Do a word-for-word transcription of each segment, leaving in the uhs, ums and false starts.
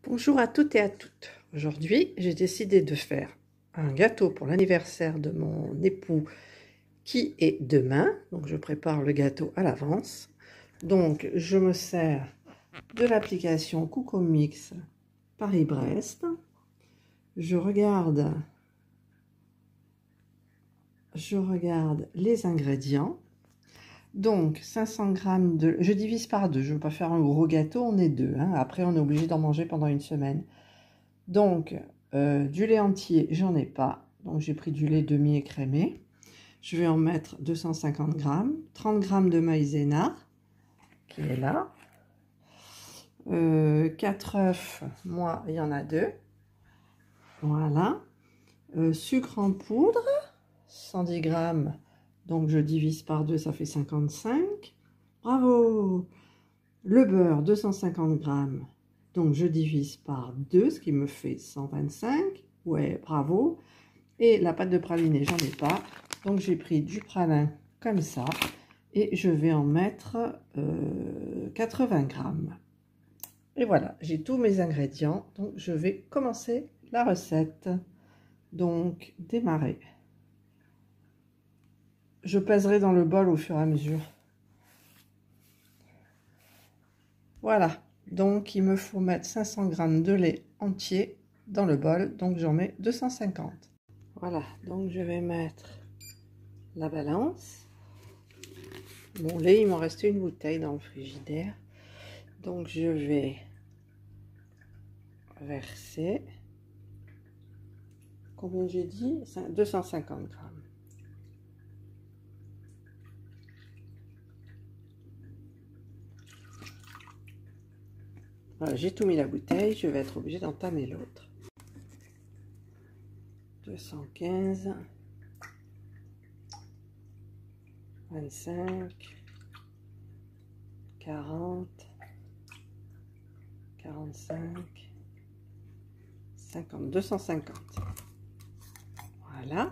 Bonjour à toutes et à toutes. Aujourd'hui, j'ai décidé de faire un gâteau pour l'anniversaire de mon époux qui est demain. Donc, je prépare le gâteau à l'avance. Donc, je me sers de l'application Cocomix Paris-Brest. Je regarde, je regarde les ingrédients. Donc, cinq cents grammes de... Je divise par deux. Je ne veux pas faire un gros gâteau, on est deux. Hein. Après, on est obligé d'en manger pendant une semaine. Donc, euh, du lait entier, j'en ai pas. Donc, j'ai pris du lait demi-écrémé. Je vais en mettre deux cent cinquante grammes. trente grammes de maïzena, qui est là. Euh, quatre œufs, moi, il y en a deux. Voilà. Euh, sucre en poudre, cent dix grammes. Donc, je divise par deux, ça fait cinquante-cinq. Bravo! Le beurre, deux cent cinquante grammes. Donc, je divise par deux, ce qui me fait cent vingt-cinq. Ouais, bravo. Et la pâte de praliné, j'en ai pas. Donc, j'ai pris du pralin comme ça. Et je vais en mettre euh, quatre-vingts grammes. Et voilà, j'ai tous mes ingrédients. Donc, je vais commencer la recette. Donc, démarrer. Je pèserai dans le bol au fur et à mesure. Voilà, donc il me faut mettre cinq cents grammes de lait entier dans le bol, donc j'en mets deux cent cinquante. Voilà, donc je vais mettre la balance. Mon lait, il m'en restait une bouteille dans le frigidaire. Donc je vais verser, combien j'ai dit? deux cent cinquante grammes. Voilà, j'ai tout mis la bouteille, je vais être obligée d'entamer l'autre. deux cent quinze, vingt-cinq, quarante, quarante-cinq, cinquante, deux cent cinquante. Voilà.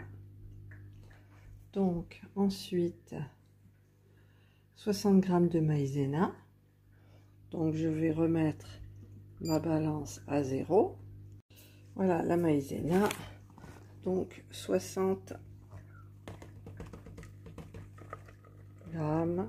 Donc, ensuite, soixante grammes de maïzena. Donc, je vais remettre ma balance à zéro. Voilà, la maïzena. Donc, soixante grammes.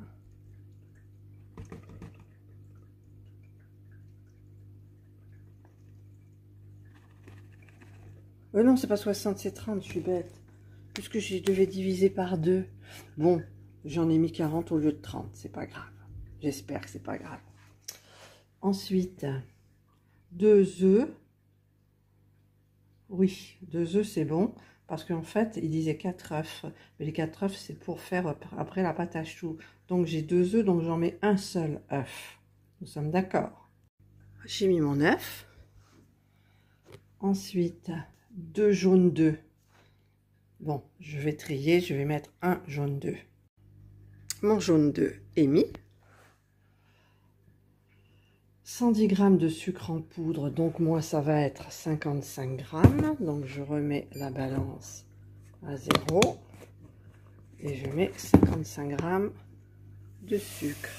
Euh, non, c'est pas soixante, c'est trente, je suis bête. Puisque je devais diviser par deux. Bon, j'en ai mis quarante au lieu de trente, c'est pas grave. J'espère que c'est pas grave. Ensuite, deux œufs. Oui, deux œufs, c'est bon. Parce qu'en fait, il disait quatre œufs. Mais les quatre œufs, c'est pour faire après la pâte à choux. Donc, j'ai deux œufs, donc j'en mets un seul œuf. Nous sommes d'accord. J'ai mis mon œuf. Ensuite, deux jaunes d'œufs. Bon, je vais trier, je vais mettre un jaune d'œuf. Mon jaune d'œuf est mis. cent dix grammes de sucre en poudre, donc moi ça va être cinquante-cinq grammes. Donc je remets la balance à zéro et je mets cinquante-cinq grammes de sucre.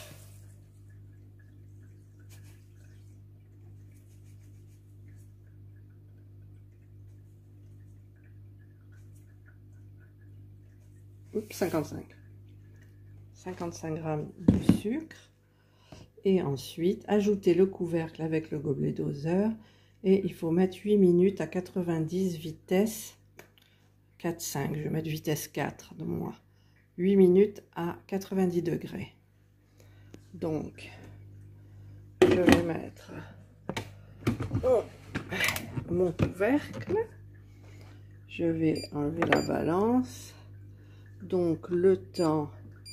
Oups, cinquante-cinq. cinquante-cinq grammes de sucre. Et ensuite, ajouter le couvercle avec le gobelet doseur. Et il faut mettre huit minutes à quatre-vingt-dix, vitesse quatre cinq. Je vais mettre vitesse quatre de moi. huit minutes à quatre-vingt-dix degrés. Donc, je vais mettre oh, mon couvercle. Je vais enlever la balance. Donc, le temps...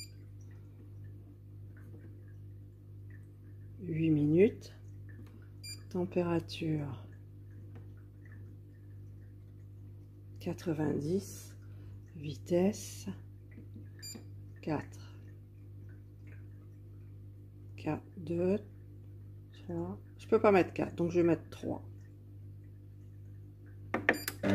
huit minutes, température quatre-vingt-dix, vitesse quatre, quatre, deux, trois, je peux pas mettre quatre, donc je vais mettre trois. Et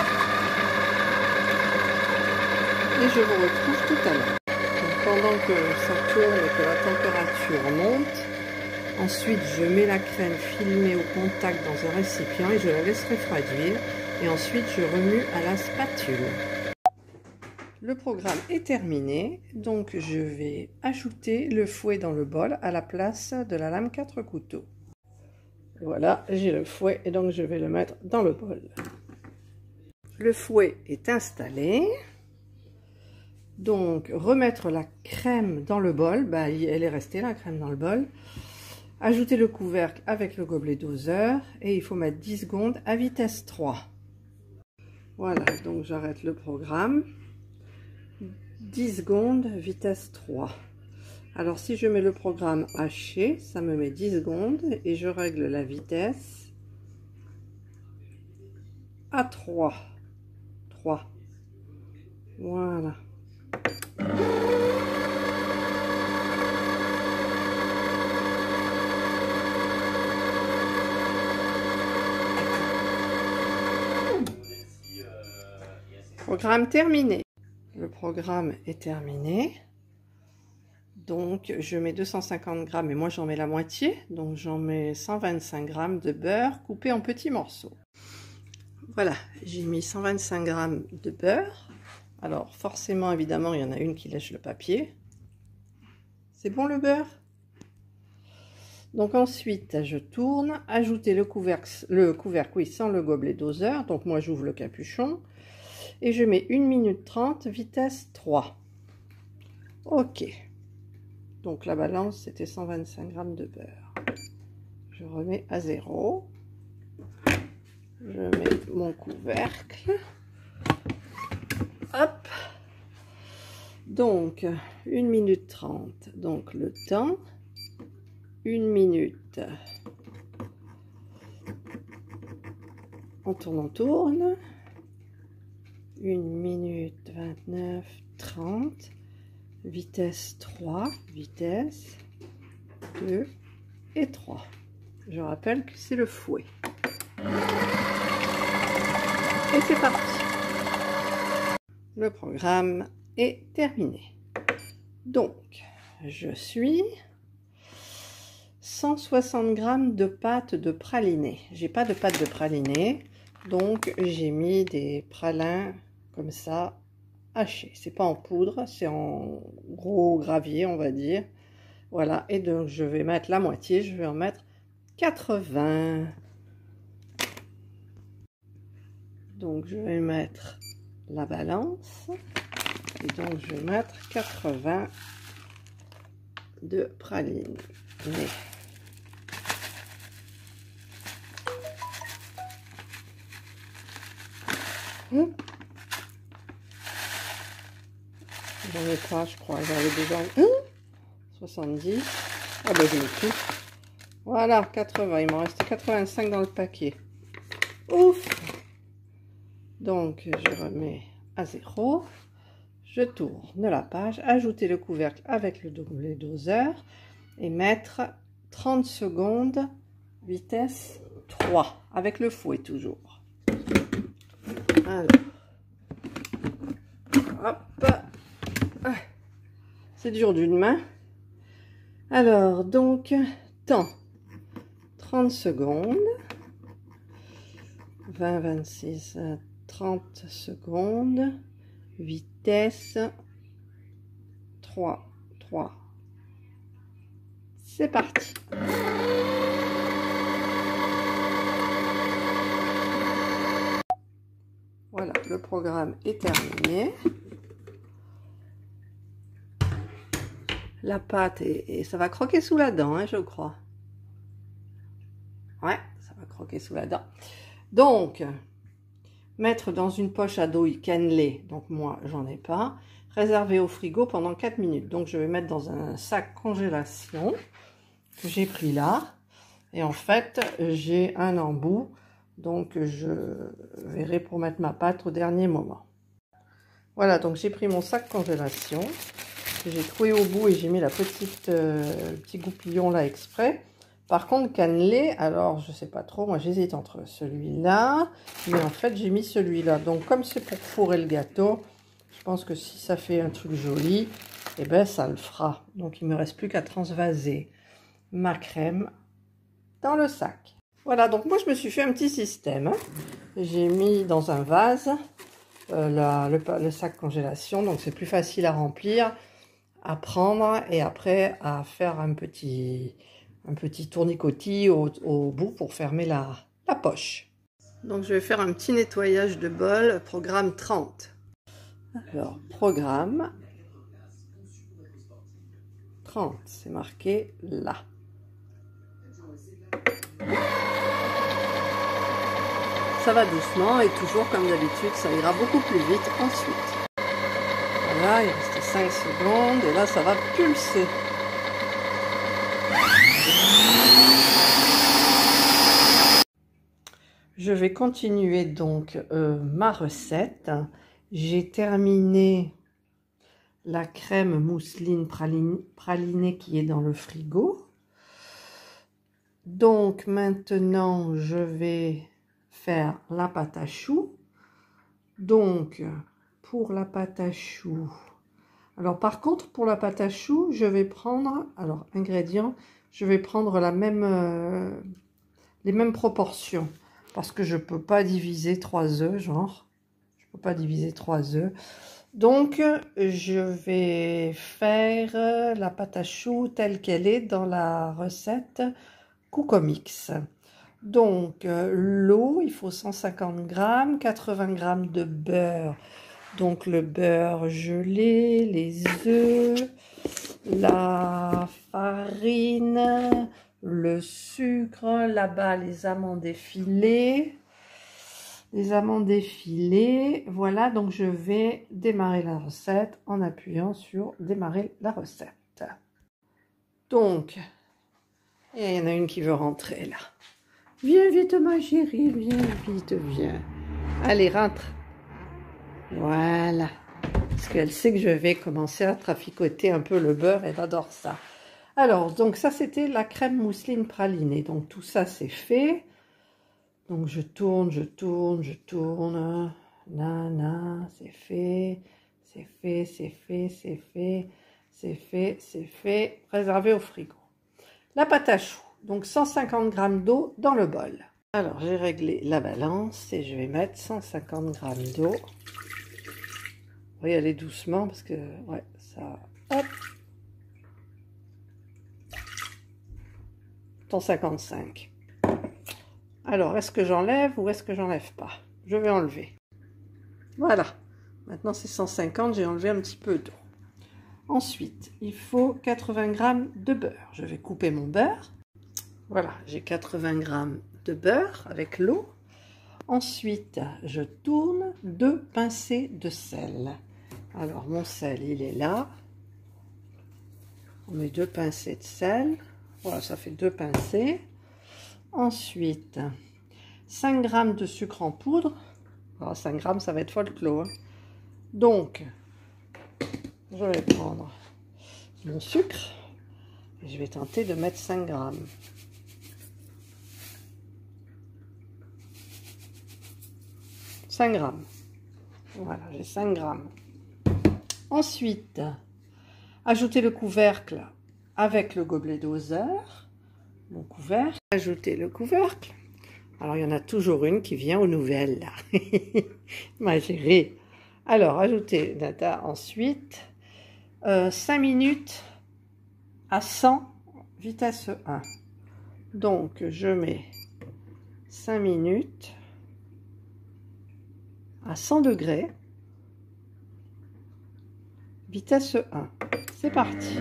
je vous retrouve tout à l'heure. Pendant que ça tourne et que la température monte, Ensuite, je mets la crème filmée au contact dans un récipient et je la laisse refroidir. Et ensuite, je remue à la spatule. Le programme est terminé, donc je vais ajouter le fouet dans le bol à la place de la lame quatre couteaux. Voilà, j'ai le fouet et donc je vais le mettre dans le bol. Le fouet est installé. Donc, remettre la crème dans le bol, bah, elle est restée la crème dans le bol. Ajouter le couvercle avec le gobelet doseur et il faut mettre dix secondes à vitesse trois. Voilà, donc j'arrête le programme. dix secondes, vitesse trois. Alors si je mets le programme haché, ça me met dix secondes et je règle la vitesse à trois. trois. Voilà. Programme terminé. Le programme est terminé. Donc, je mets deux cent cinquante grammes et moi j'en mets la moitié. Donc, j'en mets cent vingt-cinq grammes de beurre coupé en petits morceaux. Voilà, j'ai mis cent vingt-cinq grammes de beurre. Alors, forcément, évidemment, il y en a une qui lèche le papier. C'est bon le beurre? Donc ensuite, je tourne, ajouter le couvercle, le couvercle, oui, sans le gobelet doseur. Donc moi, j'ouvre le capuchon et je mets une minute trente, vitesse trois. Ok. Donc la balance, c'était cent vingt-cinq grammes de beurre. Je remets à zéro. Je mets mon couvercle. Hop. Donc, une minute trente. Donc le temps. Une minute. On tourne, on tourne. Une minute vingt-neuf, trente. Vitesse trois. Vitesse deux et trois. Je rappelle que c'est le fouet. Et c'est parti. Le programme est terminé. Donc, je suis cent soixante grammes de pâte de praliné. J'ai pas de pâte de praliné, donc j'ai mis des pralins comme ça hachés. C'est pas en poudre, c'est en gros gravier, on va dire. Voilà, et donc je vais mettre la moitié, je vais en mettre quatre-vingts. Donc je vais mettre la balance et donc je vais mettre quatre-vingts de praline. Hum. J'en ai pas, je crois. J'en ai déjà hum, soixante-dix. Ah ben je mets tout. Voilà, quatre-vingts. Il m'en restait quatre-vingt-cinq dans le paquet. Ouf. Donc je remets à zéro. Je tourne la page, ajouter le couvercle avec le gobelet doseur et mettre trente secondes, vitesse trois, avec le fouet toujours. Alors, hop, c'est dur d'une main. Alors, donc, temps, trente secondes, vingt, vingt-six, trente secondes, vitesse trois, trois. C'est parti. Voilà, le programme est terminé. La pâte, est, et ça va croquer sous la dent, hein, je crois. Ouais, ça va croquer sous la dent. Donc, mettre dans une poche à dos cannelée, donc moi, j'en ai pas. Réserver au frigo pendant quatre minutes. Donc, je vais mettre dans un sac congélation que j'ai pris là. Et en fait, j'ai un embout. Donc, je verrai pour mettre ma pâte au dernier moment. Voilà, donc j'ai pris mon sac congélation. J'ai trouvé au bout et j'ai mis la petite euh, le petit goupillon là exprès. Par contre, cannelé, alors je sais pas trop. Moi, j'hésite entre celui-là. Mais en fait, j'ai mis celui-là. Donc, comme c'est pour fourrer le gâteau, je pense que si ça fait un truc joli, eh ben, ça le fera. Donc, il me reste plus qu'à transvaser. ma crème dans le sac. Voilà, donc moi je me suis fait un petit système. Hein. J'ai mis dans un vase euh, la, le, le sac congélation, donc c'est plus facile à remplir, à prendre et après à faire un petit, un petit tournicotis au, au bout pour fermer la, la poche. Donc je vais faire un petit nettoyage de bol, programme trente. Alors, programme trente, c'est marqué là. Ça va doucement et toujours comme d'habitude, ça ira beaucoup plus vite ensuite. Voilà, il reste cinq secondes et là ça va pulser. Je vais continuer donc euh, ma recette. J'ai terminé la crème mousseline praline, pralinée qui est dans le frigo. Donc maintenant je vais faire la pâte à choux. Donc pour la pâte à choux, alors par contre pour la pâte à choux je vais prendre, alors ingrédients, je vais prendre la même, euh, les mêmes proportions parce que je peux pas diviser trois œufs, genre je peux pas diviser trois œufs. Donc je vais faire la pâte à choux telle qu'elle est dans la recette Coucomix. Donc euh, l'eau, il faut cent cinquante grammes, quatre-vingts grammes de beurre. Donc le beurre gelé, les œufs, la farine, le sucre, là-bas les amandes effilées. Les amandes effilées, voilà, donc je vais démarrer la recette en appuyant sur démarrer la recette. Donc, il y en a une qui veut rentrer là. Viens vite ma chérie, viens vite, viens. Allez, rentre. Voilà. Parce qu'elle sait que je vais commencer à traficoter un peu le beurre, elle adore ça. Alors, donc ça c'était la crème mousseline pralinée. Donc tout ça c'est fait. Donc je tourne, je tourne, je tourne. Nana, c'est fait. C'est fait, c'est fait, c'est fait. C'est fait, c'est fait. Réservé au frigo. La pâte à choux. Donc cent cinquante grammes d'eau dans le bol. Alors j'ai réglé la balance et je vais mettre cent cinquante grammes d'eau. On va y aller doucement parce que ouais, ça. Hop. cent cinquante-cinq. Alors est-ce que j'enlève ou est-ce que j'enlève pas? Je vais enlever. Voilà. Maintenant c'est cent cinquante, j'ai enlevé un petit peu d'eau. Ensuite, il faut quatre-vingts grammes de beurre. Je vais couper mon beurre. Voilà, j'ai quatre-vingts grammes de beurre avec l'eau. Ensuite, je tourne deux pincées de sel. Alors, mon sel, il est là. On met deux pincées de sel. Voilà, ça fait deux pincées. Ensuite, cinq grammes de sucre en poudre. Alors, cinq grammes, ça va être folklore. Hein. Donc, je vais prendre mon sucre et je vais tenter de mettre cinq grammes. cinq grammes. Voilà, j'ai cinq grammes. Ensuite, ajouter le couvercle avec le gobelet doseur. Mon couvercle. Ajouter le couvercle. Alors, il y en a toujours une qui vient aux nouvelles, là. Ma chérie. Alors, ajouter data ensuite. Euh, cinq minutes à cent, vitesse un. Donc, je mets cinq minutes à cent degrés, vitesse un. C'est parti.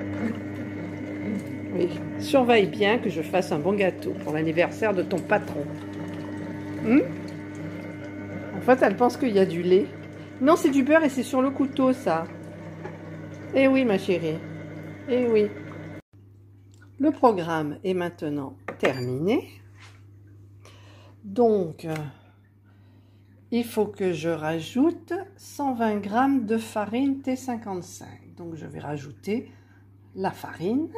Oui, surveille bien que je fasse un bon gâteau pour l'anniversaire de ton patron. Hum? En fait, elle pense qu'il y a du lait. Non, c'est du beurre et c'est sur le couteau, ça. Eh oui, ma chérie. Eh oui. Le programme est maintenant terminé. Donc, il faut que je rajoute cent vingt grammes de farine T cinquante-cinq. Donc, je vais rajouter la farine.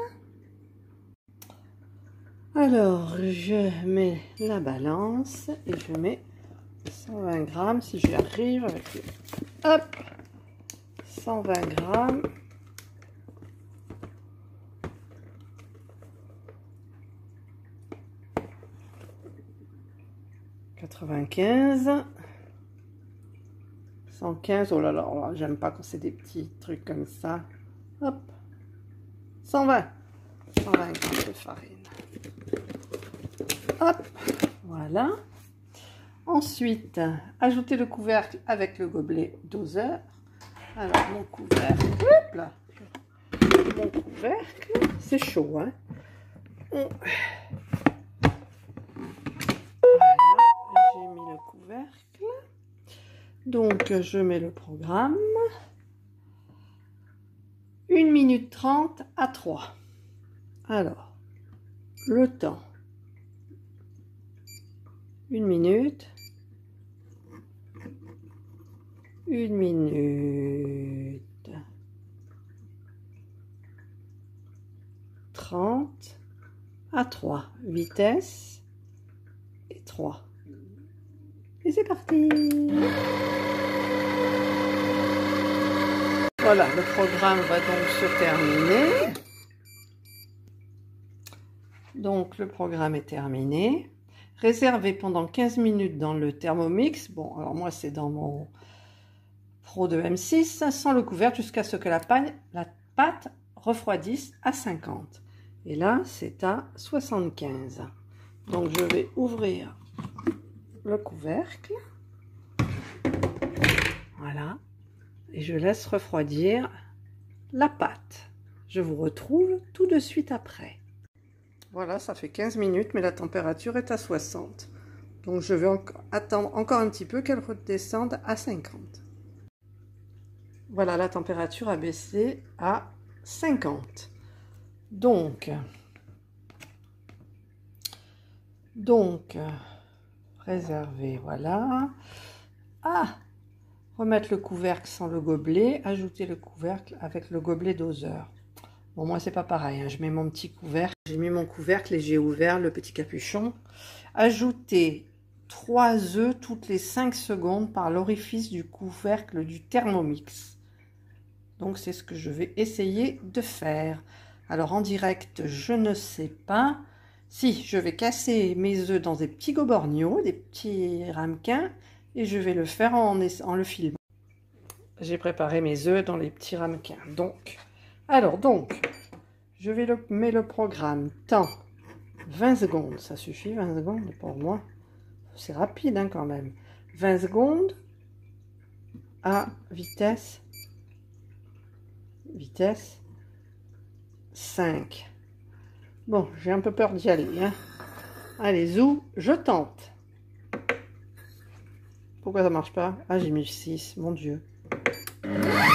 Alors, je mets la balance et je mets cent vingt grammes si j'y arrive avec le... Hop, cent vingt grammes. quatre-vingt-quinze. cent quinze, oh là là, là j'aime pas quand c'est des petits trucs comme ça. Hop. cent vingt. cent vingt grammes de farine. Hop. Voilà. Ensuite, ajouter le couvercle avec le gobelet doseur. Alors, mon couvercle, hop là. Mon couvercle, c'est chaud, hein. Voilà, j'ai mis le couvercle. Donc, je mets le programme. une minute trente à trois. Alors, le temps. Une minute. Une minute. trente à trois. Vitesse et trois. Et c'est parti. Voilà, le programme va donc se terminer. Donc, le programme est terminé. Réservé pendant quinze minutes dans le Thermomix. Bon, alors moi, c'est dans mon Pro de M six, sans le couvercle, jusqu'à ce que la, la pâte refroidisse à cinquante. Et là, c'est à soixante-quinze. Donc, je vais ouvrir le couvercle. Voilà. Et je laisse refroidir la pâte. Je vous retrouve tout de suite après. Voilà, ça fait quinze minutes, mais la température est à soixante. Donc, je vais en attendre encore un petit peu qu'elle redescende à cinquante. Voilà, la température a baissé à cinquante. Donc, donc, réserver, voilà. Ah, remettre le couvercle sans le gobelet, ajouter le couvercle avec le gobelet doseur. Bon, moi, c'est pas pareil, hein. Je mets mon petit couvercle, j'ai mis mon couvercle et j'ai ouvert le petit capuchon. Ajouter trois œufs toutes les cinq secondes par l'orifice du couvercle du Thermomix. Donc, c'est ce que je vais essayer de faire. Alors, en direct, je ne sais pas. Si, je vais casser mes œufs dans des petits goborgnots, des petits ramequins, et je vais le faire en, en le filmant. J'ai préparé mes œufs dans les petits ramequins. Donc, alors, donc, je vais le, mettre le programme temps vingt secondes. Ça suffit, vingt secondes pour moi. C'est rapide, hein, quand même. vingt secondes à vitesse, vitesse cinq. Bon, j'ai un peu peur d'y aller, hein. Allez, zou, je tente. Pourquoi ça marche pas? Ah, j'ai mis six, mon Dieu. Alors,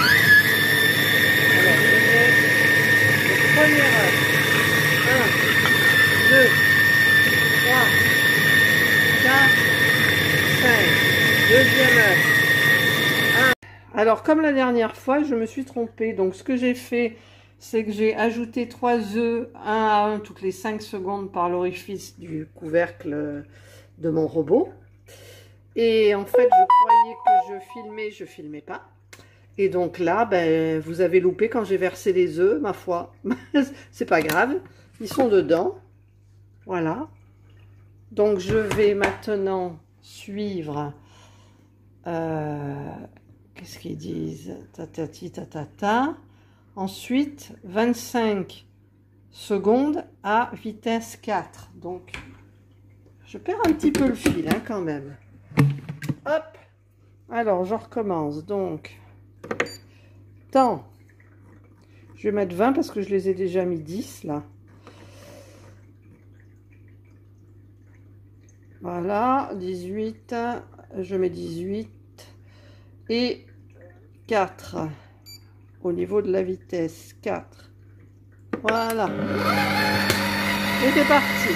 je mets le premier œuf. un, deux, trois, quatre, cinq. Deuxième œuf. un. Alors, comme la dernière fois, je me suis trompée. Donc, ce que j'ai fait, c'est que j'ai ajouté trois œufs, un à un, toutes les cinq secondes par l'orifice du couvercle de mon robot. Et en fait, je croyais que je filmais, je filmais pas. Et donc là, ben, vous avez loupé quand j'ai versé les œufs, ma foi. C'est pas grave, ils sont dedans. Voilà. Donc, je vais maintenant suivre... Euh, Qu'est-ce qu'ils disent? Tatati, tatata. Ensuite, vingt-cinq secondes à vitesse quatre. Donc, je perds un petit peu le fil, hein, quand même. Hop. Alors, je recommence. Donc, temps. Je vais mettre vingt parce que je les ai déjà mis dix, là. Voilà, dix-huit. Je mets dix-huit. Et quatre. Au niveau de la vitesse, quatre. Voilà. Et c'est parti.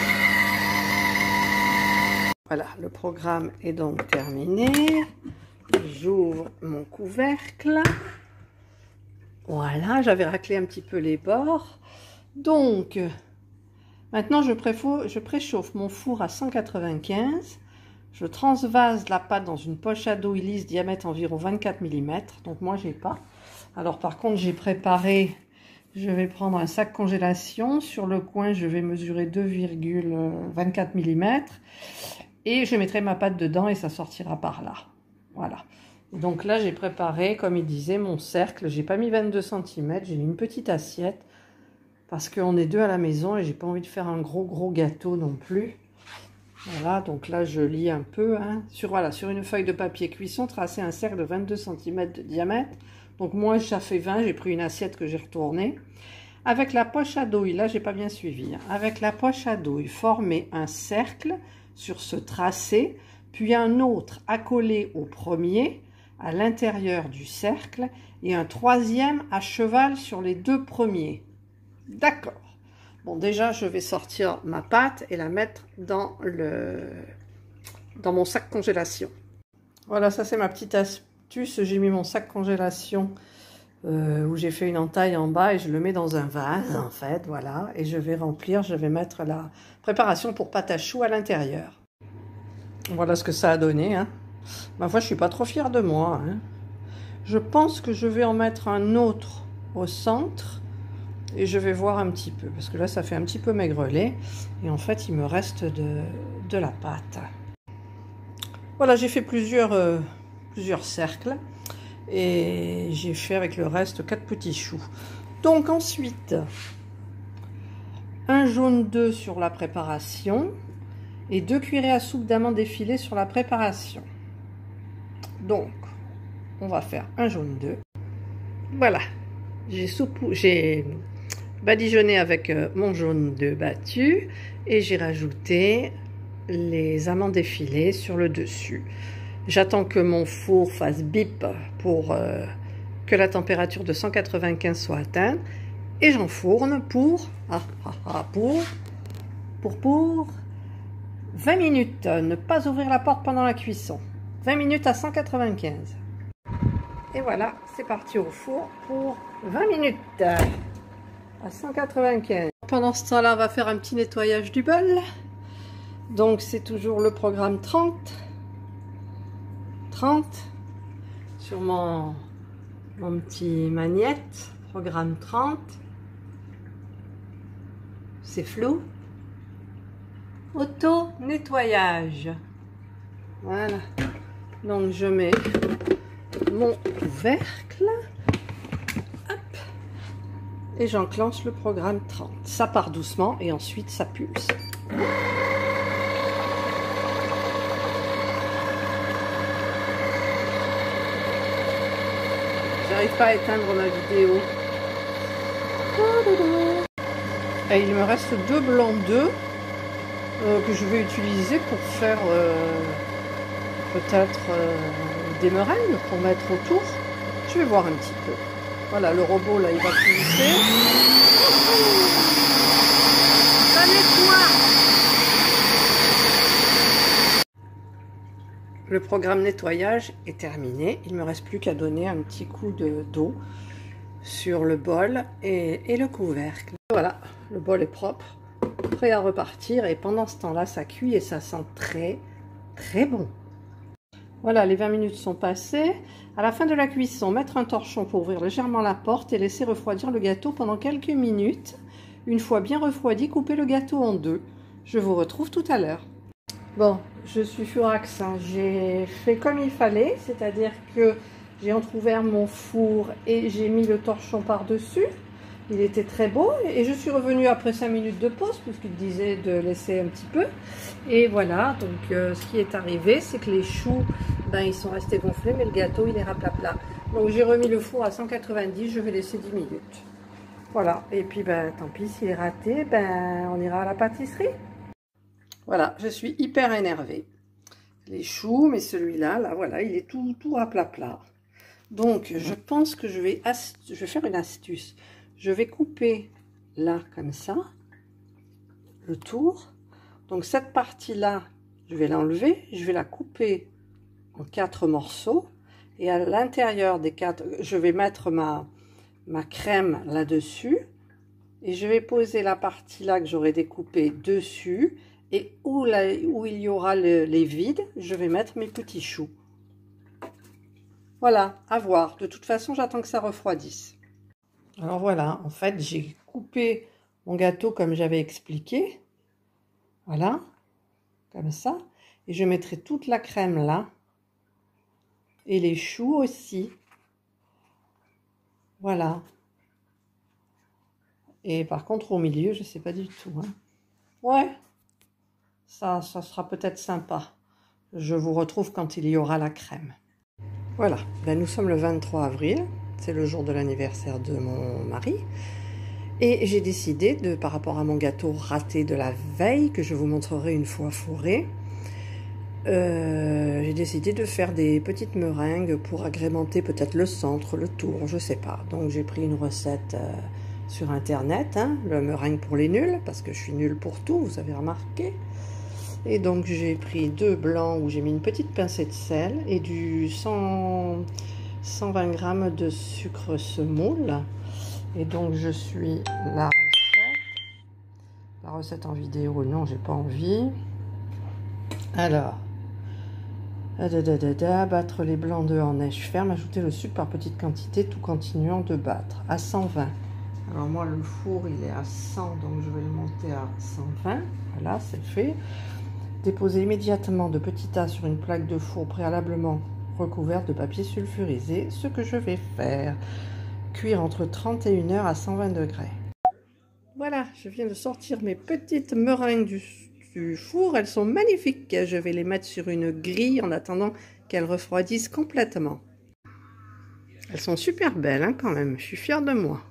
Voilà, le programme est donc terminé. J'ouvre mon couvercle. Voilà, j'avais raclé un petit peu les bords. Donc, maintenant, je, je préchauffe mon four à cent quatre-vingt-quinze. Je transvase la pâte dans une poche à dos lisse, diamètre environ vingt-quatre millimètres. Donc, moi, j'ai pas. Alors, par contre, j'ai préparé, je vais prendre un sac congélation. Sur le coin, je vais mesurer deux virgule vingt-quatre millimètres. Et je mettrai ma pâte dedans et ça sortira par là. Voilà. Donc là, j'ai préparé, comme il disait, mon cercle. J'ai pas mis vingt-deux centimètres, j'ai mis une petite assiette. Parce qu'on est deux à la maison et j'ai pas envie de faire un gros gros gâteau non plus. Voilà, donc là je lis un peu. Hein. Sur, voilà, sur une feuille de papier cuisson, tracer un cercle de vingt-deux centimètres de diamètre. Donc moi ça fait vingt, j'ai pris une assiette que j'ai retournée. Avec la poche à douille, là j'ai pas bien suivi. Hein. Avec la poche à douille, former un cercle sur ce tracé, puis un autre accolé au premier, à l'intérieur du cercle, et un troisième à cheval sur les deux premiers. D'accord. Bon, déjà, je vais sortir ma pâte et la mettre dans, le, dans mon sac congélation. Voilà, ça c'est ma petite astuce. J'ai mis mon sac congélation euh, où j'ai fait une entaille en bas et je le mets dans un vase, en fait, voilà. Et je vais remplir, je vais mettre la préparation pour pâte à choux à l'intérieur. Voilà ce que ça a donné. Hein. Ma foi, je suis pas trop fière de moi. Hein. Je pense que je vais en mettre un autre au centre. Et je vais voir un petit peu, parce que là, ça fait un petit peu maigrelet. Et en fait, il me reste de, de la pâte. Voilà, j'ai fait plusieurs, euh, plusieurs cercles. Et j'ai fait avec le reste quatre petits choux. Donc ensuite, un jaune d'œuf sur la préparation. Et deux cuillerées à soupe d'amandes effilées sur la préparation. Donc, on va faire un jaune d'œuf. Voilà, j'ai soupou... j'ai... badigeonné avec mon jaune d'œuf battu et j'ai rajouté les amandes effilées sur le dessus. J'attends que mon four fasse bip pour euh, que la température de cent quatre-vingt-quinze soit atteinte et j'enfourne pour, ah, ah, ah, pour, pour, pour vingt minutes. Ne pas ouvrir la porte pendant la cuisson. vingt minutes à cent quatre-vingt-quinze. Et voilà, c'est parti au four pour vingt minutes. À cent quatre-vingt-quinze. Pendant ce temps-là, on va faire un petit nettoyage du bol. Donc, c'est toujours le programme trente. trente. Sur mon, mon petit magnète. Programme trente. C'est flou. Auto-nettoyage. Voilà. Donc, je mets mon couvercle. Et j'enclenche le programme trente. Ça part doucement et ensuite ça pulse. J'arrive pas à éteindre ma vidéo. Et il me reste deux blancs d'œufs euh, que je vais utiliser pour faire euh, peut-être euh, des meringues pour mettre autour. Je vais voir un petit peu. Voilà, le robot, là, il va pulser. Ça nettoie. Le programme nettoyage est terminé. Il ne me reste plus qu'à donner un petit coup d'eau sur le bol et, et le couvercle. Voilà, le bol est propre, prêt à repartir. Et pendant ce temps-là, ça cuit et ça sent très, très bon. Voilà, les vingt minutes sont passées. À la fin de la cuisson, mettre un torchon pour ouvrir légèrement la porte et laisser refroidir le gâteau pendant quelques minutes. Une fois bien refroidi, coupez le gâteau en deux. Je vous retrouve tout à l'heure. Bon, je suis furax. Hein. J'ai fait comme il fallait, c'est-à-dire que j'ai entrouvert mon four et j'ai mis le torchon par-dessus. Il était très beau et je suis revenue après cinq minutes de pause puisqu'il disait de laisser un petit peu. Et voilà, donc euh, ce qui est arrivé, c'est que les choux, ben, ils sont restés gonflés, mais le gâteau, il est raplapla. Donc j'ai remis le four à cent quatre-vingt-dix, je vais laisser dix minutes. Voilà, et puis ben, tant pis, s'il est raté, ben, on ira à la pâtisserie. Voilà, je suis hyper énervée. Les choux, mais celui-là, là, voilà, il est tout, tout raplapla. Donc je pense que je vais, je vais faire une astuce. Je vais couper là, comme ça, le tour. Donc cette partie-là, je vais l'enlever, je vais la couper en quatre morceaux. Et à l'intérieur des quatre, je vais mettre ma, ma crème là-dessus. Et je vais poser la partie là que j'aurai découpée dessus. Et où, la, où il y aura le, les vides, je vais mettre mes petits choux. Voilà, à voir. De toute façon, j'attends que ça refroidisse. Alors voilà, en fait, j'ai coupé mon gâteau comme j'avais expliqué. Voilà, comme ça. Et je mettrai toute la crème là. Et les choux aussi. Voilà. Et par contre, au milieu, je ne sais pas du tout. Hein. Ouais. Ça, ça sera peut-être sympa. Je vous retrouve quand il y aura la crème. Voilà. Ben, nous sommes le vingt-trois avril. C'est le jour de l'anniversaire de mon mari. Et j'ai décidé, de, par rapport à mon gâteau raté de la veille, que je vous montrerai une fois fourré, euh, j'ai décidé de faire des petites meringues pour agrémenter peut-être le centre, le tour, je sais pas. Donc j'ai pris une recette euh, sur internet, hein, le meringue pour les nuls, parce que je suis nulle pour tout, vous avez remarqué. Et donc j'ai pris deux blancs où j'ai mis une petite pincée de sel et du cent, cent vingt grammes de sucre semoule. Et donc je suis la recette, la recette en vidéo, non j'ai pas envie. Alors, da, da, da, da, battre les blancs d'œufs en neige ferme, ajouter le sucre par petite quantité tout continuant de battre à cent vingt. Alors moi le four il est à cent, donc je vais le monter à cent vingt, voilà c'est fait. Déposer immédiatement de petits tas sur une plaque de four préalablement recouverte de papier sulfurisé, ce que je vais faire. Cuire entre trente et une heures à cent vingt degrés. Voilà, je viens de sortir mes petites meringues du, du four. Elles sont magnifiques. Je vais les mettre sur une grille en attendant qu'elles refroidissent complètement. Elles sont super belles hein, quand même. Je suis fière de moi.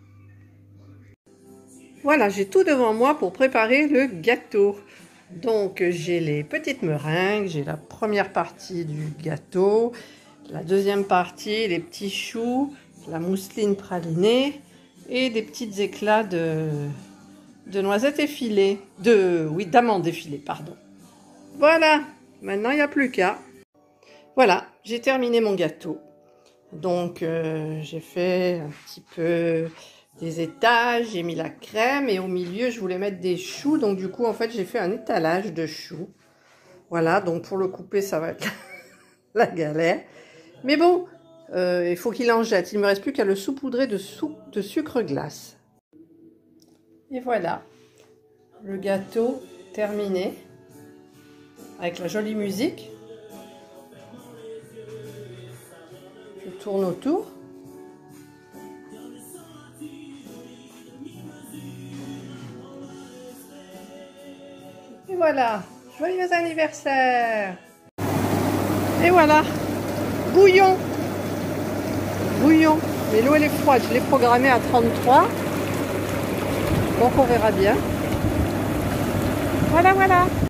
Voilà, j'ai tout devant moi pour préparer le gâteau. Donc j'ai les petites meringues, j'ai la première partie du gâteau, la deuxième partie, les petits choux, la mousseline pralinée et des petits éclats de, de noisettes effilées, de, oui, d'amandes effilées, pardon. Voilà, maintenant il n'y a plus qu'à. Voilà, j'ai terminé mon gâteau. Donc euh, j'ai fait un petit peu des étages, j'ai mis la crème et au milieu je voulais mettre des choux. Donc du coup en fait j'ai fait un étalage de choux. Voilà, donc pour le couper ça va être la galère. Mais bon, Euh, il faut qu'il en jette. Il ne me reste plus qu'à le saupoudrer de, sou de sucre glace. Et voilà, le gâteau terminé, avec la jolie musique. Je tourne autour. Et voilà, joyeux anniversaire! Et voilà, bouillon! Bouillon, mais l'eau elle est froide, je l'ai programmée à trente-trois, donc on verra bien. Voilà, voilà.